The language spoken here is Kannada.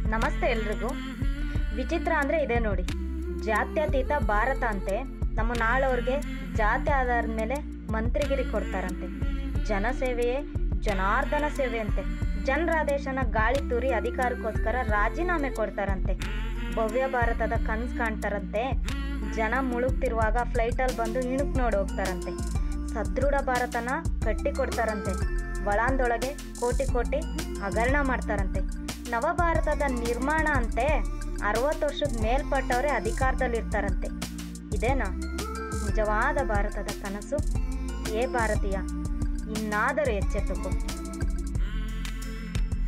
ನಮಸ್ತೆ ಎಲ್ರಿಗೂ. ವಿಚಿತ್ರ ಅಂದರೆ ಇದೆ ನೋಡಿ, ಜಾತ್ಯತೀತ ಭಾರತ ಅಂತೆ. ನಮ್ಮ ನಾಳವ್ರಿಗೆ ಜಾತಿ ಆಧಾರದ ಮೇಲೆ ಮಂತ್ರಿಗಿರಿ ಕೊಡ್ತಾರಂತೆ. ಜನಸೇವೆಯೇ ಜನಾರ್ದನ ಸೇವೆ ಅಂತೆ. ಜನರ ಆದೇಶನ ಗಾಳಿ ತೂರಿ ಅಧಿಕಾರಕ್ಕೋಸ್ಕರ ರಾಜೀನಾಮೆ ಕೊಡ್ತಾರಂತೆ. ಭವ್ಯ ಭಾರತದ ಕನಸು ಕಾಣ್ತಾರಂತೆ. ಜನ ಮುಳುಗ್ತಿರುವಾಗ ಫ್ಲೈಟಲ್ಲಿ ಬಂದು ಇಣುಕ್ ನೋಡಿ ಹೋಗ್ತಾರಂತೆ. ಸದೃಢ ಭಾರತನ ಕಟ್ಟಿ ಕೊಡ್ತಾರಂತೆ. ಒಳಾಂದೊಳಗೆ ಕೋಟಿ ಕೋಟಿ ಹಗರಣ ಮಾಡ್ತಾರಂತೆ. ನವಭಾರತದ ನಿರ್ಮಾಣ ಅಂತೆ 60 ವರ್ಷದ ಮೇಲ್ಪಟ್ಟವರೇ ಅಧಿಕಾರದಲ್ಲಿರ್ತಾರಂತೆ. ಇದೇನಾ ನಿಜವಾದ ಭಾರತದ ಕನಸು? ಏ ಭಾರತೀಯ, ಇನ್ನಾದರೂ ಎಚ್ಚೆತ್ತುಕೋ.